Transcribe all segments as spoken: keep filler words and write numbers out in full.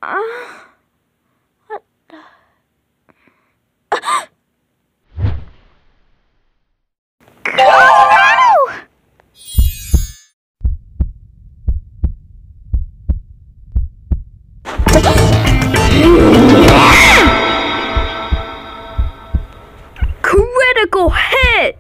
Uh, what the? No! Critical hit!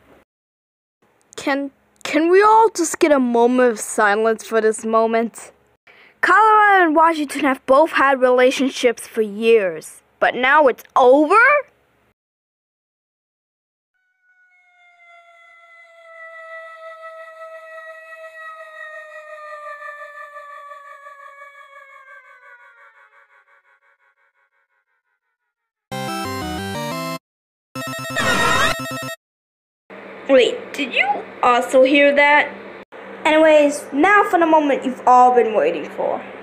Can can we all just get a moment of silence for this moment? Colorado and Washington have both had relationships for years, but now it's over? Wait, did you also hear that? Anyways, now for the moment you've all been waiting for.